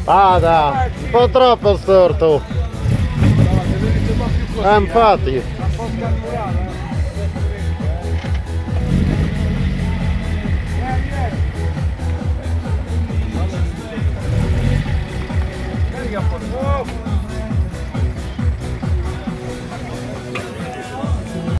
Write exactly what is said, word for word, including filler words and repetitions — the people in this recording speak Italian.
Ah dai, un po' troppo storto. Eh, infatti.